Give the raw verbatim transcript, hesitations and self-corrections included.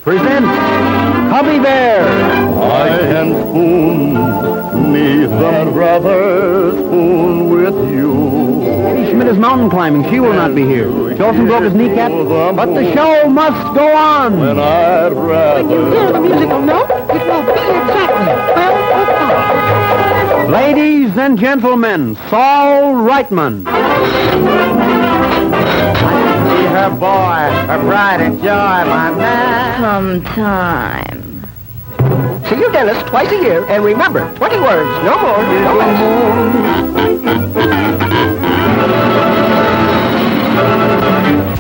presents Cubby Bear. I can spoon me some brother spoon with you. Lady Schmidt is mountain climbing. She will not be here. Dawson broke his kneecap, but the show must go on. When I'd rather... When you hear the musical note, it will be exactly twelve o'clock. Ladies and gentlemen, Saul Reitman. Her boy, her pride and joy, my man. Sometime. See your dentist twice a year, and remember, twenty words, no more, no less.